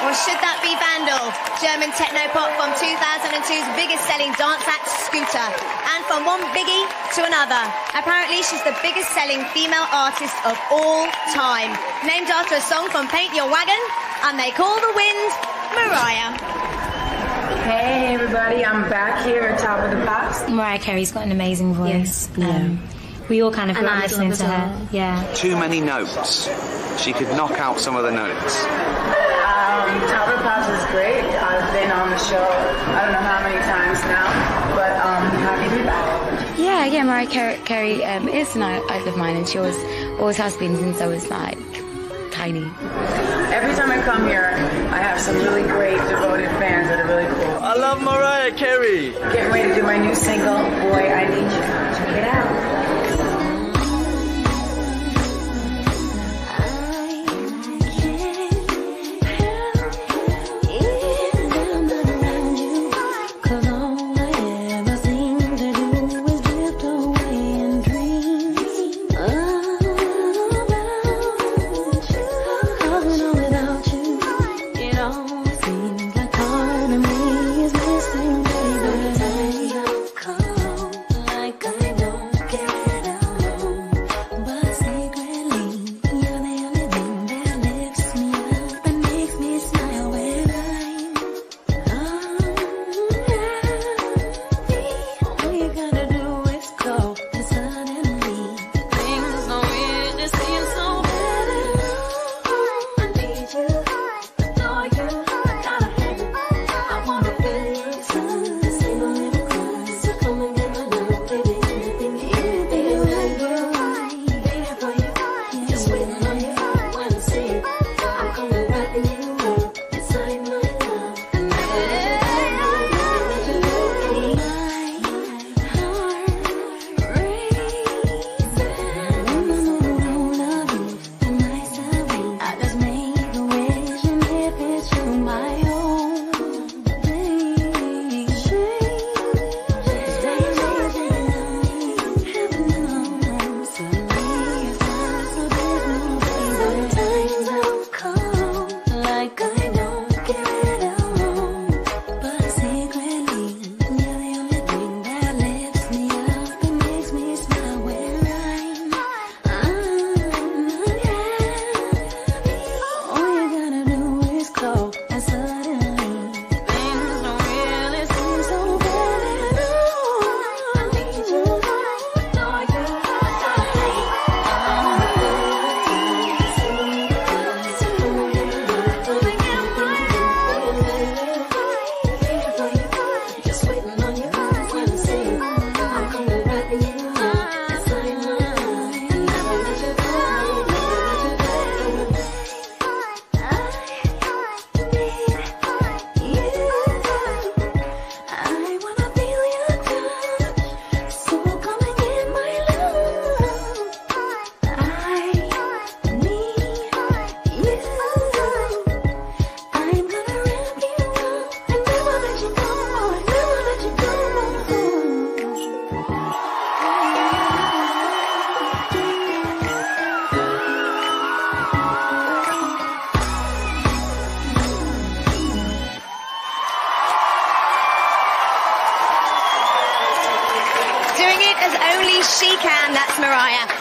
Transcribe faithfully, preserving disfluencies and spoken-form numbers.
Or should that be Vandal, German techno-pop from two thousand two's biggest-selling dance act, Scooter? And from one biggie to another. Apparently, she's the biggest-selling female artist of all time. Named after a song from Paint Your Wagon, and they call the wind Mariah. Hey, everybody. I'm back here at Top of the Pops. Mariah Carey's got an amazing voice. Yes. Um, we all kind of grew And up I listening love to as her. well. Yeah. Too many notes. She could knock out some of the notes. Um, Top of the Pops is great. I've been on the show, I don't know how many times now, but um, happy to be back. Yeah, yeah, Mariah Carey, Carey um, is an idol of mine, and she always, always has been since I was like tiny. Every time I come here, I have some really great devoted fans that are really cool. I love Mariah Carey. Getting ready to do my new single, Boy, I Need You. Check it out. Doing it as only she can, that's Mariah.